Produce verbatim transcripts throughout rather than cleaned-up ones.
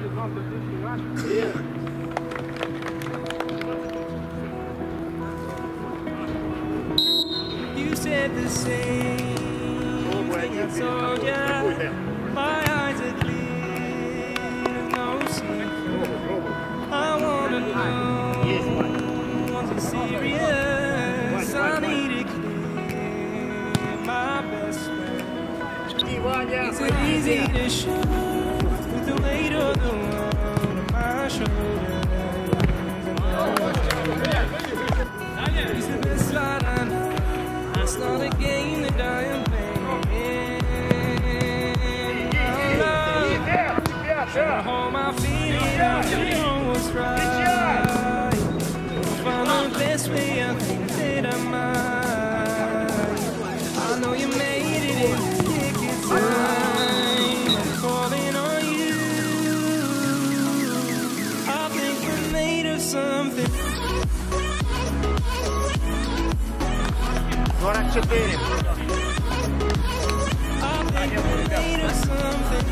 You said the same thing I told ya. My eyes are clear, no secret. I wanna know, was it serious? I need it clear, my best friend. Is it easy to show with the weight of the world on my shoulders? It's the best light I know. It's not a game that I am playing. Trying to hold my feelings, I know what's right. Find the best way, I think that I might. I know you made it in the nick of time. I'm calling on you. I think we're made of something. сорок четыре. I think we're made of something.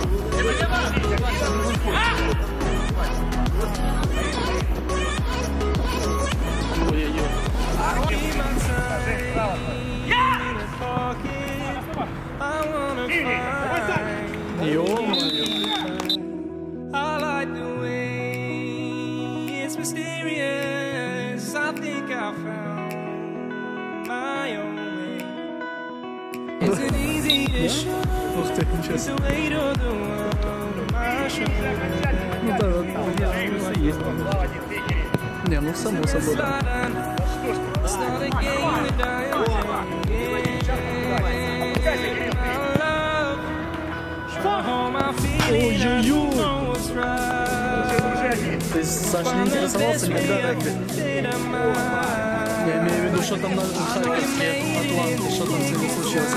I keep my time in a pocket. I wanna find you. I like the way it's mysterious. I think I found my own way. Is it easy to show the weight of the world on my shoulders? Ну да, вот, есть. Не, ну само собой. Да. Ой-ой-ой! То есть Саша не интересовался никогда регби? Я имею в виду, что там на Харьковске Атланте, что там с ними случилось?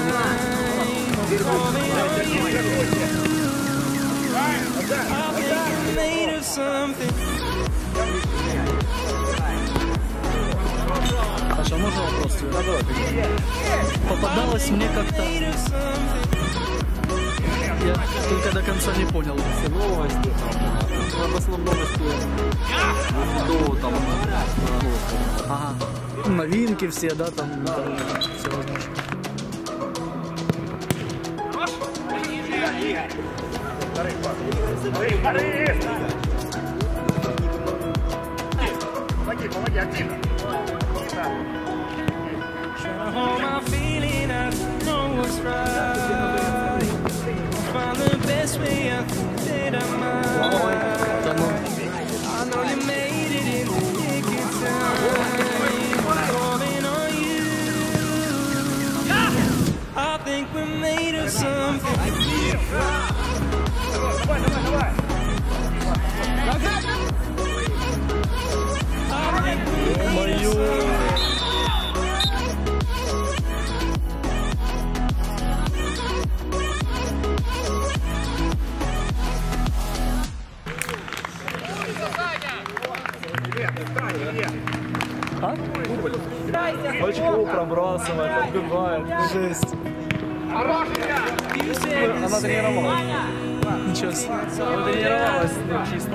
Саша, можно вопрос? Попадалось мне как-то... Я только до конца не понял. Все новости, в основном новости до там... Ага. Новинки все, да, там, там все возможно. Помоги, помоги, активно. I think we're made of something. Давай, давай, давай. Ё-моё! А? Очко пробрасывает, отбивает. Жесть. Она тренировалась. Ничего себе. Она тренировалась чисто.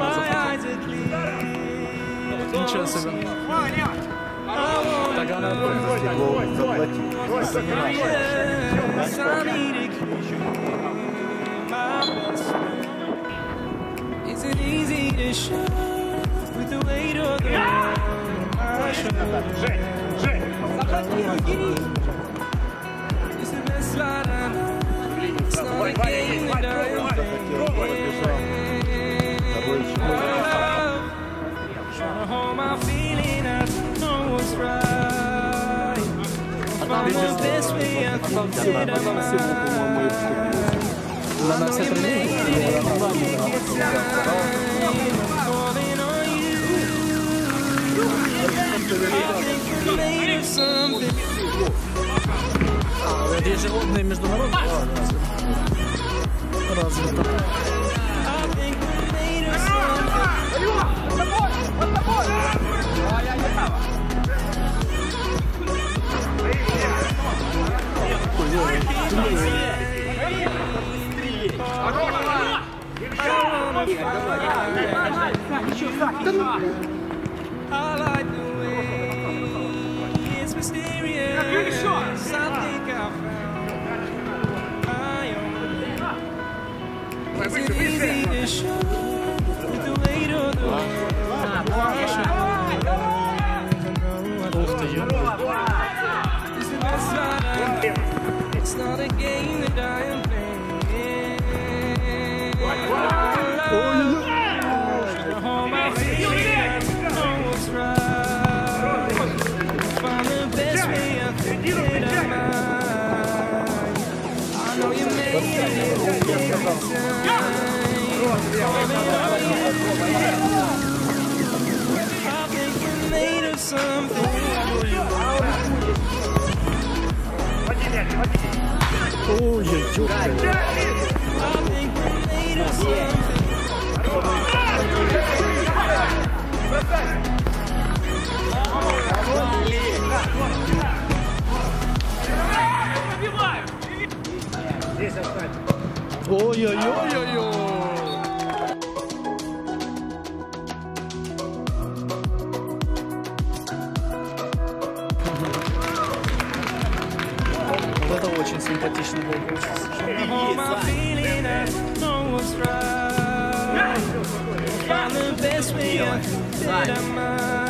Ничего себе. Так она Is it easy to show with the weight of the world on my shoulders? Жень, Жень, It's the best light I know. It's not a game that I am playing. Trying to hold my feeling, I know what's right. Find the best way I can get up my Она все тренирует. А, это ежегодные международные? Развито. I I like the way it's mysterious. I think I found my own. Is it easy to show the weight of the world? Ух ты, ё. It's the best ride I know. It's not a game that I am playing. Hold my feet, know what's right. Find the best way I think that I might. I know you made it every time. I think we're made of something. Ой-ой-ой. I think we're made of something. Ой-ой-ой-ой-ой. Вот это очень симпатично было получилось. Hold my feeling, I know what's right. Find the best way I think that I might.